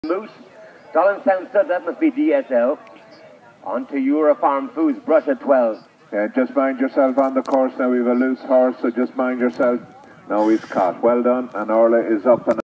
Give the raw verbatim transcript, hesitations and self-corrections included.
Moose. Dolan Sound Stud, that must be D S L. On to Eurofarm Foods, brush at twelve. Yeah, just mind yourself on the course now. We've a loose horse, so just mind yourself. Now he's caught. Well done, and Orla is up and